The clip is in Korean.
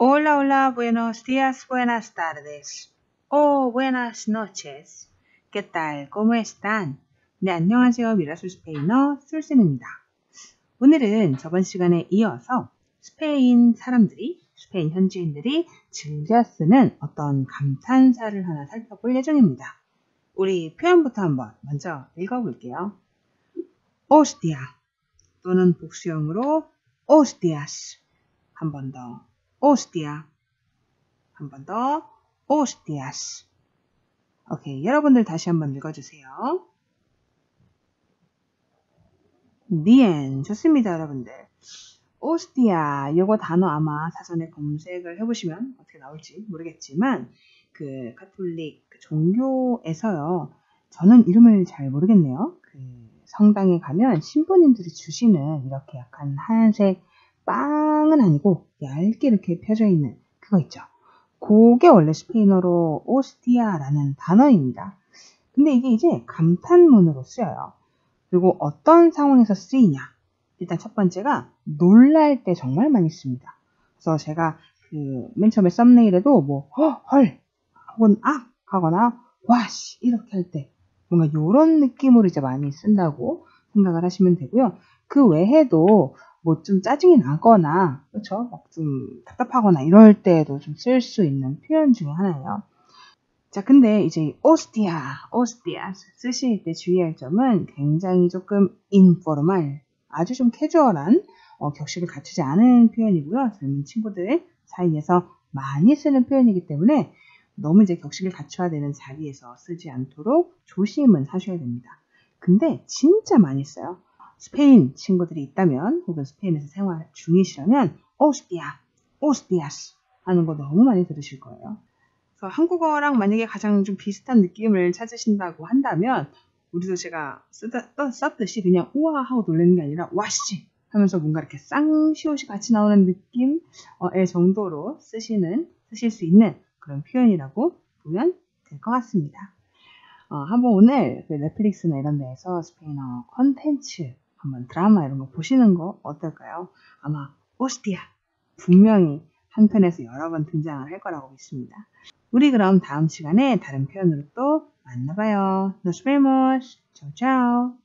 Hola, hola, buenos días, buenas tardes. buenas noches. ¿Qué tal? ¿Cómo están? 네, 안녕하세요. 미라솔 스페인어 솔쌤입니다. 오늘은 저번 시간에 이어서 스페인 사람들이, 스페인 현지인들이 즐겨 쓰는 어떤 감탄사를 하나 살펴볼 예정입니다. 우리 표현부터 한번 먼저 읽어볼게요. Hostia 또는 복수형으로 hostias. 한 번 더. Hostia. 한 번 더. Hostias. 오케이, 여러분들 다시 한번 읽어주세요. Bien, 좋습니다, 여러분들. Hostia, 요거 단어 아마 사전에 검색을 해보시면 어떻게 나올지 모르겠지만 그 가톨릭 종교에서요, 저는 이름을 잘 모르겠네요. 그 성당에 가면 신부님들이 주시는 이렇게 약간 하얀색 빵은 아니고 얇게 이렇게 펴져 있는 그거 있죠. 그게 원래 스페인어로 오스티아라는 단어입니다. 근데 이게 이제 감탄문으로 쓰여요. 그리고 어떤 상황에서 쓰이냐? 일단 첫 번째가 놀랄 때 정말 많이 씁니다. 그래서 제가 그 맨 처음에 썸네일에도 뭐 헐 혹은 악 하거나 와씨 이렇게 할 때 뭔가 이런 느낌으로 이제 많이 쓴다고 생각을 하시면 되고요. 그 외에도 뭐 좀 짜증이 나거나 그렇죠? 막 좀 답답하거나 이럴 때에도 좀 쓸 수 있는 표현 중에 하나예요. 자, 근데 이제 오스티아 쓰실 때 주의할 점은 굉장히 조금 인포멀, 아주 좀 캐주얼한 격식을 갖추지 않은 표현이고요. 젊은 친구들 사이에서 많이 쓰는 표현이기 때문에 너무 이제 격식을 갖춰야 되는 자리에서 쓰지 않도록 조심은 하셔야 됩니다. 근데 진짜 많이 써요. 스페인 친구들이 있다면 혹은 스페인에서 생활 중이시라면 오스티아스 하는 거 너무 많이 들으실 거예요. 그래서 한국어랑 만약에 가장 좀 비슷한 느낌을 찾으신다고 한다면 우리도 제가 썼듯이 그냥 우와 하고 놀라는 게 아니라 와씨 하면서 뭔가 이렇게 쌍시옷이 같이 나오는 느낌의 정도로 쓰실 수 있는 그런 표현이라고 보면 될 것 같습니다. 한번 오늘 그 넷플릭스나 이런 데에서 스페인어 컨텐츠 한번 드라마 이런 거 보시는 거 어떨까요? 아마 오스티아 분명히 한 편에서 여러 번 등장을 할 거라고 믿습니다. 우리 그럼 다음 시간에 다른 표현으로 또 만나봐요. Nos vemos. Chao, chao.